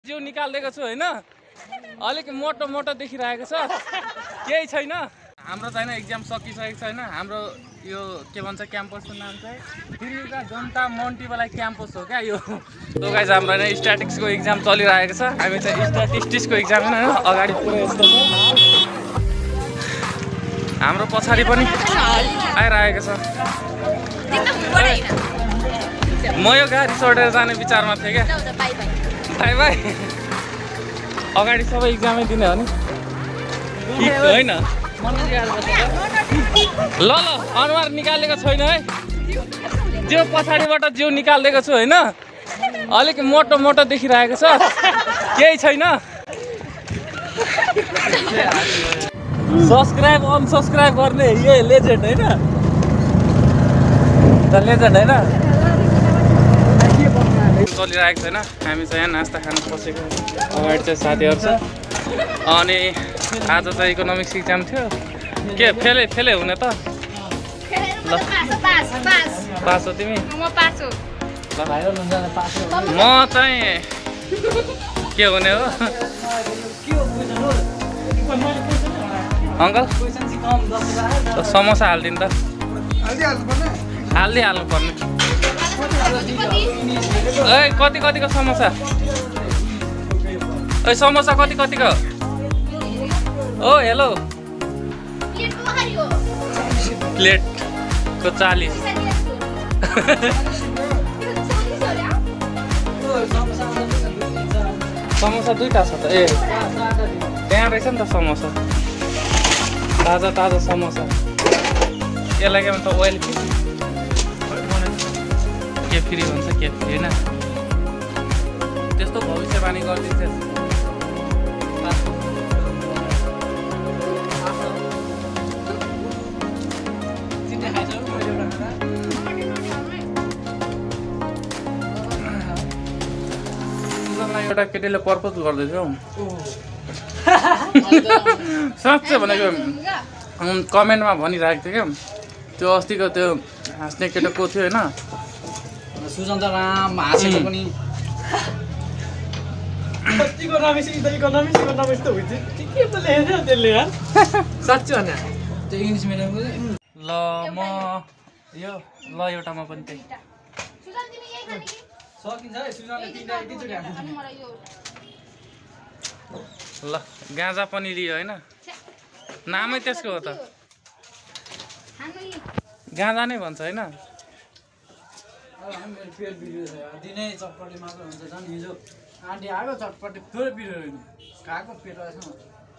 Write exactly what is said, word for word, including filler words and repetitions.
जिउ निकाल्दिएको छु हैन अलिक मोटो मोटो देखिरहेको छ केही छैन हाम्रो चाहिँ एक्जाम सकिसकेको छैन हाम्रो यो के भन्छ क्याम्पसको नाम चाहिँ दिल्लीका जनता मन्टिवाला क्याम्पस हो क्या यो तो गाइस हाम्रो हैन स्ट्याटिस्टिक्सको एक्जाम चलिरहेको छ हामी चाहिँ स्ट्याटिस्टिक्सको एक्जाम हैन अगाडि पुरै यस्तो छ हाम्रो पछाडी पनि आइरहेको छ म यो गाडी छोडेर जाने विचारमा थिएँ क्या बाई बाई अगाडि सबै एक्जामै दिने हो नि होइन ल ल अनुहार निकालेको छैन है जिउ पछाडिबाट जिउ निकाल्दिएको छु होइन अलिक मोटो मोटो देखिरहेको छ केही छैन सब्सक्राइब अनसब्सक्राइब गर्ने यो लेजेन्ड होइन लेजेन्ड होइन चलिरहेको छैन हामी चाहिँ यहाँ नास्ता खानु पसेको अगाडि चाहिँ साथीहरू छ अनि आज चाहिँ इकोनोमिक्स एक्जाम थियो के फेलै फेलै हुने त ल पास हो तिमी म चाहिँ के हुने हो अङ्कल समोसा हालिदिनु त हालिदिइ हाल्नु पर्ने ए कति कतिको समोसा ए समोसा कति कतिको ओ हेलो प्लेटको चालिस समोसा दुईटा छ त ए त्यहाँ रहेछ नि त समोसा ताजा ताजा समोसा यसलाई के भन्छ ओइल के फ्री भन्छ के फ्री होइन त्यस्तो भविष्यवाणी गरिदिन्छ एउटा केटीले पर्पोज गर्दैछ हौ साँच्चै भनेको कमेन्टमा भनिरहेको थियो क्या त्यो अस्तिको त्यो हाँस्ने केटो को थियो होइन सुजन्त राम हाँसेको पनि इकोनोमिक्स इकोनोमिक्स इकोनोमिक्स त हुन्छ के त लेखेर त्यसले यार साच्चै भने त्यो इङ्ग्लिस मिडियमको ल म यो ल एउटा म पनि त्यही सकिन्छ है सुजनले तिनटा एकैचोटि हाल्छ ल गाँजा पनि लियो होइन नामै त्यसको हो त गाँजा नै भन्छ होइन पेट बिग्रियो दिनै चटपटी मात्र हुन्छ झन् हिजो आन्टी आएको चटपटी फेरि बिग्रियो खाएको पेट रहेछ